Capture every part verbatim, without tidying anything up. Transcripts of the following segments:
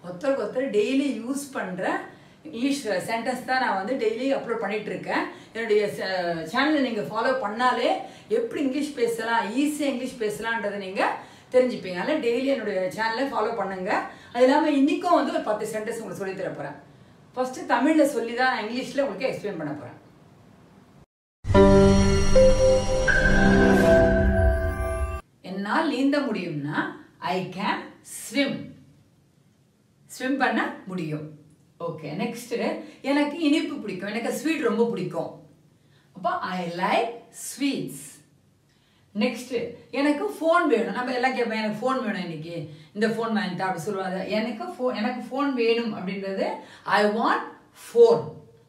ஒருத்தருக்கு ஒருத்தர் daily use பண்ணுற இங்கிலீஷ் சென்டென்ஸ் தான் நான் வந்து டெய்லி அப்லோட் பண்ணிட்டு இருக்கேன். என்னுடைய சேனலை நீங்கள் ஃபாலோ பண்ணாலே எப்படி இங்கிலீஷ் பேசலாம், ஈஸியாக இங்கிலீஷ் பேசலான்றதை நீங்கள் தெரிஞ்சுப்பீங்க. அதனால் டெய்லி என்னுடைய சேனலை ஃபாலோ பண்ணுங்கள். அது இல்லாமல் இன்றைக்கும் வந்து ஒரு பத்து சென்டென்ஸ் உங்களுக்கு சொல்லி தர போகிறேன். ஃபஸ்ட்டு தமிழில் சொல்லி தான் நான் இங்கிலீஷில் உங்களுக்கு எக்ஸ்பிளைன் பண்ண போகிறேன். என்னால் நீந்த முடியும்னா ஐ கேன் ஸ்விம். ஸ்விம் பண்ண முடியும். ஓகே, நெக்ஸ்ட் எனக்கு இனிப்பு பிடிக்கும், எனக்கு ஸ்வீட் ரொம்ப பிடிக்கும். அப்போ ஐ லைக் ஸ்வீட்ஸ். நெக்ஸ்ட் எனக்கு ஃபோன் வேணும். நம்ம எல்லாம் கேட்பேன், எனக்கு ஃபோன் வேணும், இன்னைக்கு இந்த ஃபோன் வாங்கிட்டா அப்படி சொல்லுவாங்க. எனக்கு ஃபோன் எனக்கு ஃபோன் வேணும் அப்படின்றது ஐ வாண்ட் ஃபோன்.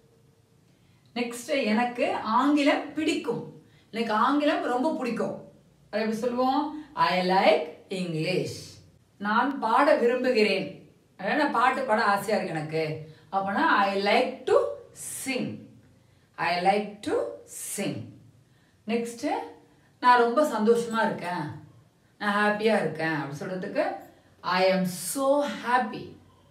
நெக்ஸ்ட் எனக்கு ஆங்கிலம் பிடிக்கும், எனக்கு ஆங்கிலம் ரொம்ப பிடிக்கும். அது எப்படி சொல்லுவோம்? I like English. நான் பாட விரும்புகிறேன், அதாவது நான் பாட்டு பாட ஆசையாக இருக்கு எனக்கு. அப்போனா I like to sing. I like to sing. Next நான் ரொம்ப சந்தோஷமாக இருக்கேன், நான் ஹாப்பியாக இருக்கேன் அப்படி சொல்கிறதுக்கு ஐ am so happy.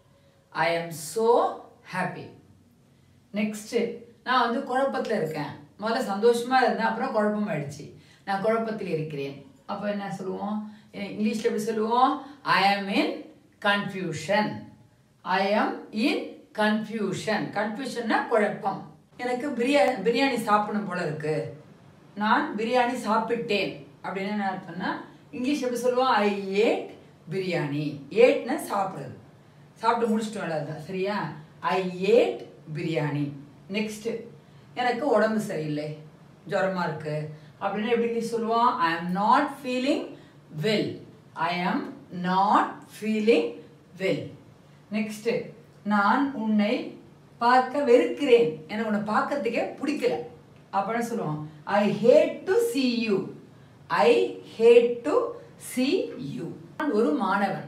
I am so happy. Next நான் வந்து குழப்பத்தில் இருக்கேன். முதல்ல சந்தோஷமாக இருந்தேன், அப்புறம் குழப்பம் ஆயிடுச்சு, நான் குழப்பத்தில் இருக்கிறேன். அப்போ என்ன சொல்லுவோம்? இங்கிலீஷில் எப்படி சொல்லுவோம்? ஐ ஆம் இன் கன்ஃபியூஷன். ஐ ஆம் இன் கன்ஃபியூஷன். கன்ஃபியூஷன்னா குழப்பம். எனக்கு பிரியாணி பிரியாணி சாப்பிடணும் போல இருக்கு, நான் பிரியாணி சாப்பிட்டேன் அப்படின்னு என்ன அர்த்தம்னா இங்கிலீஷ் எப்படி சொல்லுவோம்? I ate biryani. ஏட்னா சாப்பிட்றது, சாப்பிட்டு முடிச்சுட்டு வராது, சரியா? I ate biryani. நெக்ஸ்ட்டு எனக்கு உடம்பு சரியில்லை, ஜுரமாக இருக்கு அப்படின்னா எப்படி இங்கிலீஷ் சொல்லுவோம்? ஐ am not feeling well. I am not feeling well. Next நான் உன்னை பார்க்க வெறுக்கிறேன், எனக்கு உன்னை பார்க்கறதுக்கே பிடிக்கல அப்படின்னு சொல்லுவோம். I hate to see you. I hate to see you. நான் ஒரு மாணவன்.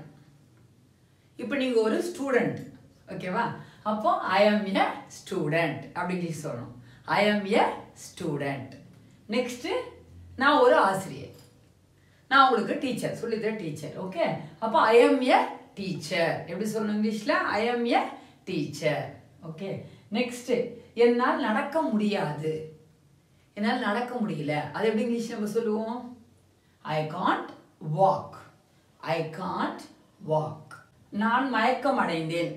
இப்போ நீங்கள் ஒரு ஸ்டூடெண்ட், ஓகேவா? அப்போ ஐ ஆம் எ ஸ்டூடெண்ட் அப்படின்னு சொல்லணும். ஐ ஆம் எ ஸ்டூடெண்ட். நெக்ஸ்ட்டு நான் ஒரு ஆசிரியர், நான் உங்களுக்கு டீச்சர், சொல்லித்தர டீச்சர். ஓகே, அப்போ ஐ ஆம் எ டீச்சர் எப்படி சொல்லணும் இங்கிலீஷில்? ஐ ஆம் எ டீச்சர். ஓகே, நெக்ஸ்ட்டு என்னால் நடக்க முடியாது, என்னால் நடக்க முடியல, அது எப்படி இங்கிலீஷ் நம்ம சொல்லுவோம்? I can't walk. I can't walk. நான் மயக்கம் அடைந்தேன்.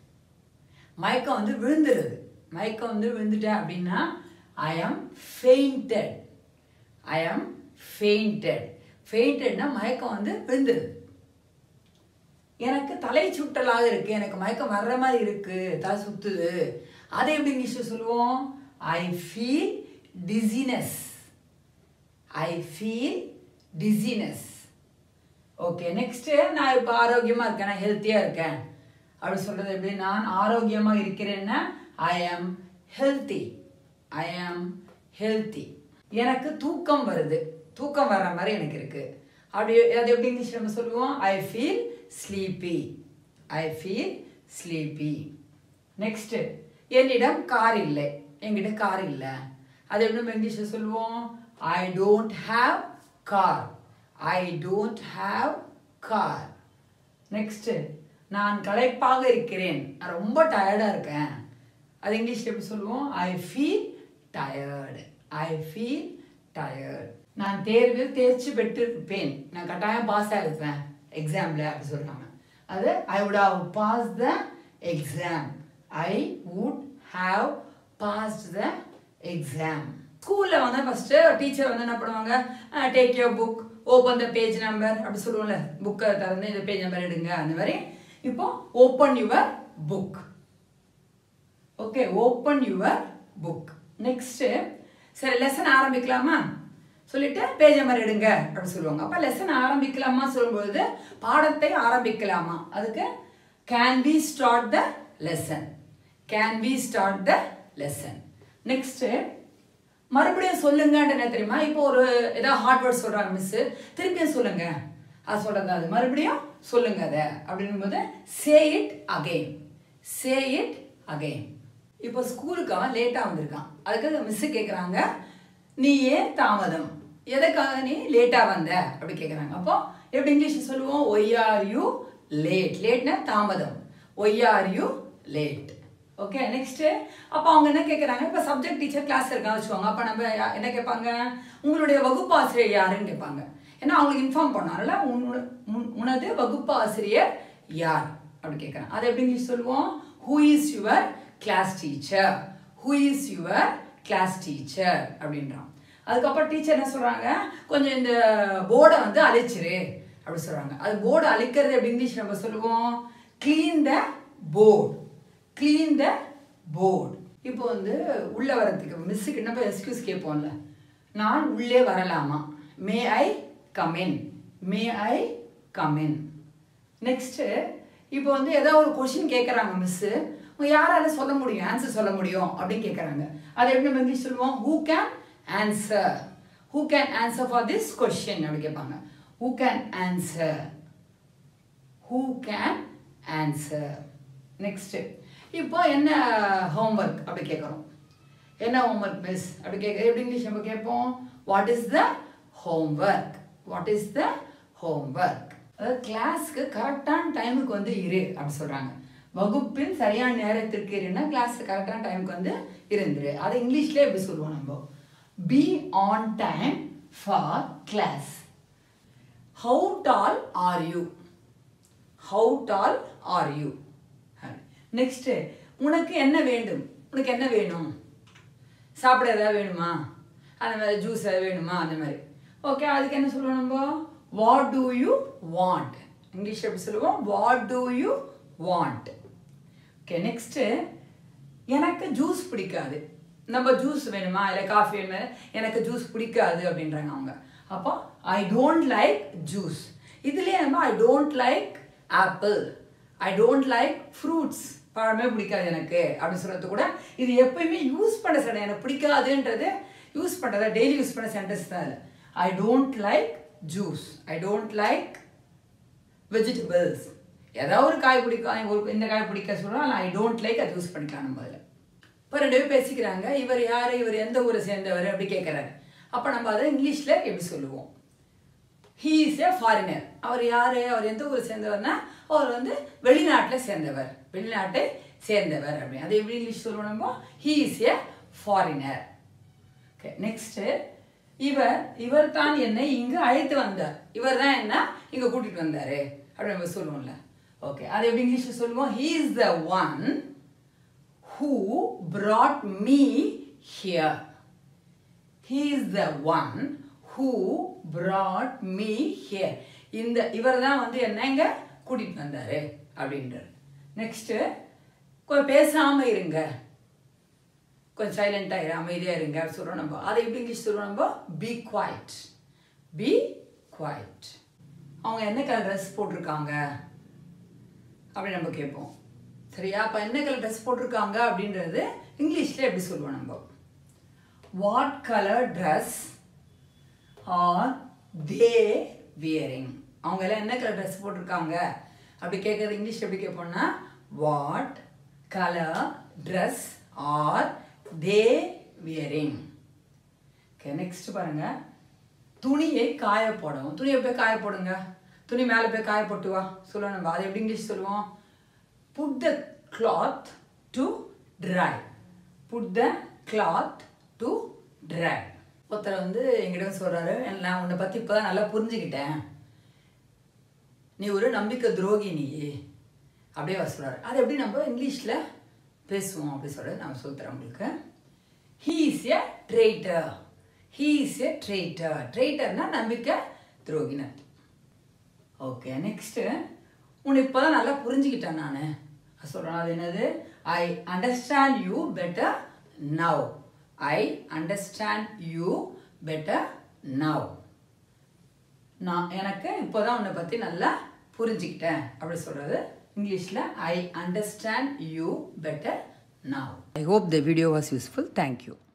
மயக்கம் வந்து விழுந்துருது, மயக்கம் வந்து விழுந்துட்டேன் அப்படின்னா ஐ ஆம் ஃபெயிண்டட். ஐ ஆம் ஃபெயிண்டட். ஃபெயிண்டட்னா மயக்கம் வந்து விழுந்துருது. எனக்கு தலை சுற்றலாக இருக்கு, எனக்கு மயக்கம் வர்ற மாதிரி இருக்கு, தலை சுத்துது, அதை எப்படி இங்கிலீஷில் சொல்லுவோம்? I feel dizziness. I feel dizziness. Okay, next நான் இப்போ ஆரோக்கியமாக இருக்கேன், நான் ஹெல்த்தியாக இருக்கேன் அப்படி சொல்கிறது எப்படி? நான் ஆரோக்கியமாக இருக்கிறேன்னா ஐ ஆம் ஹெல்த்தி. ஐ ஆம் ஹெல்த்தி. எனக்கு தூக்கம் வருது, தூக்கம் வர்ற மாதிரி எனக்கு இருக்கு, அப்படி அது எப்படி இங்கிலீஷ் நம்ம சொல்லுவோம்? I feel sleepy. I feel sleepy. Next என்னிடம் கார் இல்லை, என்கிட்ட கார் இல்லை, அது எப்படி நம்ம இங்கிலீஷில் சொல்லுவோம்? I don't have car. I don't have car. Next நான் களைப்பாக இருக்கிறேன், நான் ரொம்ப டயர்டாக இருக்கேன், அது இங்கிலீஷில் எப்படி சொல்லுவோம்? I feel tired. I feel tired. நான் தேர்வில் தேர்ச்சி பெற்றிருப்பேன், நான் கட்டாயம் பாஸ் ஆகிருப்பேன் எக்ஸாமில் அப்படி சொல்கிறாங்க. அது I would have pass the exam. I would have passed the exam. ஸ்கூலில் வந்து ஃபஸ்ட்டு டீச்சர் வந்து என்ன பண்ணுவாங்க? Take your book, open the page number அப்படி சொல்லுவோம்ல, புக்கை திறந்து இந்த பேஜ் நம்பர் எடுங்க அந்த மாதிரி. இப்போ open your book. Okay, open your book. Next சரி லெசன் ஆரம்பிக்கலாமா சொல்லிட்டு பேஜ் நம்பர் எடுங்க அப்படின்னு சொல்லுவாங்க. அப்போ லெசன் ஆரம்பிக்கலாமா சொல்லும்போது பாடத்தை ஆரம்பிக்கலாமா, அதுக்கு can we start the lesson. Can we start the lesson. Next மறுபடியும் சொல்லுங்கன்னு என்ன தெரியுமா? இப்போ ஒரு ஏதாவது ஹார்ட் வேர்ட் சொல்கிறாங்க மிஸ்ஸு, திருப்பியும் சொல்லுங்க, அது சொல்கிறது அது மறுபடியும் சொல்லுங்க அதை அப்படின்னும் போது say it again. Say it again. இப்போ ஸ்கூலுக்கு அவன் லேட்டாக வந்திருக்கான், அதுக்கு மிஸ்ஸு கேட்குறாங்க நீ ஏன் தாமதம், எதுக்காக நீ லேட்டாக வந்த அப்படி கேட்குறாங்க. அப்போ எப்படி இங்கிலீஷ் சொல்லுவோம்? Why are you late. லேட்னா தாமதம். why are you late? Okay next அப்போ அவங்க என்ன கேட்குறாங்க, இப்போ சப்ஜெக்ட் டீச்சர் கிளாஸ் இருக்காங்க வச்சுக்கோங்க. அப்போ நம்ம என்ன கேட்பாங்க, உங்களுடைய வகுப்பாசிரியர் யாருன்னு கேட்பாங்க. ஏன்னா அவங்களுக்கு இன்ஃபார்ம் பண்ணால உனது வகுப்பாசிரியர் யார் அப்படி கேட்குறாங்க. அதை எப்படி இங்கிலீஷ் சொல்லுவோம், who is your class teacher, who is your class teacher அப்படின்றான். அதுக்கப்புறம் டீச்சர் என்ன சொல்கிறாங்க, கொஞ்சம் இந்த போர்டை வந்து அழிச்சிரு அப்படி சொல்கிறாங்க. அது போர்டு அழிக்கிறது எப்படி இங்கிலீஷ் நம்ம சொல்லுவோம், clean the board, clean the board. இப்போ வந்து உள்ளே வரதுக்கு மிஸ்ஸுக்கு என்ன எக்ஸ்கியூஸ் கேட்போம்ல, நான் உள்ளே வரலாமா, may I come in, may I come in. Next இப்போ வந்து ஏதோ ஒரு கொஷின் கேட்குறாங்க மிஸ்ஸு, யாரால சொல்ல முடியும், ஆன்சர் சொல்ல முடியும் அப்படின்னு கேட்குறாங்க. அதை எப்படி நம்ம இங்கிலீஷ் சொல்லுவோம், who can answer, who can answer for this question அப்படி கேட்பாங்க. Who can answer, who can answer. Next இப்போ என்ன ஹோம்ஒர்க் அப்படி கேட்குறோம், என்ன ஹோம்ஒர்க் மிஸ் அப்படி கேட்க எப்படி இங்கிலீஷ் நம்ம கேட்போம், what is the homework, what is the homework. அதாவது கிளாஸ்க்கு கரெக்டான டைமுக்கு வந்து இரு அப்படி சொல்கிறாங்க. வகுப்பின் சரியான நேரத்திற்கு இருன்னா கிளாஸ் கரெக்டான டைமுக்கு வந்து இருந்துரு. அதை இங்கிலீஷ்லேயே எப்படி சொல்லுவோம் நம்ம, be on time for class. How tall are you, how tall are you. Next உனக்கு என்ன வேண்டும், உனக்கு என்ன வேணும், சாப்பிட ஏதாவது வேணுமா, அந்த மாதிரி ஜூஸ் ஏதாவது வேணுமா அந்த மாதிரி. ஓகே அதுக்கு என்ன சொல்லுவோம் நம்ம, what do you want, English எப்படி சொல்லுவோம், what do you want. Okay next எனக்கு ஜூஸ் பிடிக்காது, நம்ம ஜூஸ் வேணுமா இல்லை காஃபி வேணுமா, எனக்கு ஜூஸ் பிடிக்காது அப்படின்றாங்க அவங்க. அப்போ ஐ டோன்ட் லைக் ஜூஸ், இதுலேயே நம்ம I don't like apple, I don't like fruits, பழமே பிடிக்காது எனக்கு அப்படின்னு சொல்கிறது கூட இது எப்பயுமே யூஸ் பண்ண சென்டென்ஸ், எனக்கு பிடிக்காதுன்றது யூஸ் பண்ணுறதா டெய்லி யூஸ் பண்ண சென்டென்ஸ் தான் இல்லை. I don't like juice, I don't like vegetables, ஏதாவது ஒரு காய் பிடிக்கும், ஒரு இந்த காய் பிடிக்க சொல்கிறோம், ஐ டோன்ட் லைக் அதை யூஸ் பண்ணிக்கலாம் நம்ம அதில். இப்போ ரெண்டு பேரும் பேசிக்கிறாங்க, இவர் யார், இவர் எந்த ஊரை சேர்ந்தவர் அப்படி கேட்குறாரு. அப்போ நம்ம அதை இங்கிலீஷில் எப்படி சொல்லுவோம், ஹீ இஸ் ஏ ஃபாரினர், அவர் யார், அவர் எந்த ஊரை சேர்ந்தவர்னா அவர் வந்து வெளிநாட்டில் சேர்ந்தவர், வெளிநாட்டை சேர்ந்தவர் அப்படி. அதை எப்படி இங்கிலீஷ் சொல்லுவோம் நம்ம, he is a foreigner. Okay next இவர் இவர் தான் என்னை இங்கு அழைத்து வந்தார், இவர் தான் என்ன இங்கே கூட்டிகிட்டு வந்தார் அப்படி நம்ம சொல்லுவோம்ல. ஓகே அதை எப்படி இங்கிலீஷில் சொல்லுவோம், he is the one who brought me here, he is the one who brought me here. இந்த இவர் தான் வந்து என்ன இங்கே கூட்டிகிட்டு வந்தார் அப்படின்றார். நெக்ஸ்ட்டு கொஞ்சம் பேசாமல் இருங்க, கொஞ்சம் சைலண்டாக இரு, அமைதியாக இருங்க அப்படி சொல்கிறோம் நம்ம. அதை எப்படி இங்கிலீஷ் சொல்கிறோம் நம்ம, பி குவைட், பி குவைட். அவங்க என்ன கலர் ட்ரெஸ் போட்டிருக்காங்க அப்படி நம்ம கேட்போம். சரியா, அப்போ என்ன கலர் ட்ரெஸ் போட்டிருக்காங்க அப்படின்றது இங்கிலீஷில் எப்படி சொல்லுவோம் நம்ம, what colour dress are they wearing. அவங்க எல்லாம் என்ன கலர் ட்ரெஸ் போட்டிருக்காங்க அப்படி கேட்குறது இங்கிலீஷ் எப்படி கேட்போம்னா, what colour dress are they wearing. Okay next பாருங்க, துணியை காய போடவும், துணியை போய் காய போடுங்க, துணி மேலே போய் காய போட்டு வா சொல்லுவோம் நம்ம. அதை எப்படி இங்கிலீஷ் சொல்லுவோம், put the cloth to dry, put the cloth to dry. ஒருத்தர் வந்து எங்கிட்ட சொல்கிறாரு, நான் உன்னை பற்றி இப்போ தான் நல்லா புரிஞ்சுக்கிட்டேன், நீ ஒரு நம்பிக்கை துரோகி நீ அப்படியே வர சொல்கிறாரு. அது எப்படி நம்ம இங்கிலீஷில் பேசுவோம் அப்படி சொல்கிறது நான் சொல்லித்தரேன் உங்களுக்கு. he is a traitor, he is a traitor, traitorனா நம்பிக்கை துரோகினர். ஓகே நெக்ஸ்ட்டு உன்னை இப்போ தான் நல்லா புரிஞ்சுக்கிட்டேன் நான் சொல்கிறேன். அது என்னது, I understand you better now, I understand you better now. நான் எனக்கு இப்போ தான் உன்னை பற்றி நல்லா புரிஞ்சுக்கிட்டேன் அப்படி சொல்கிறது இங்கிலீஷில் I understand you better now. I hope the video was useful. Thank you.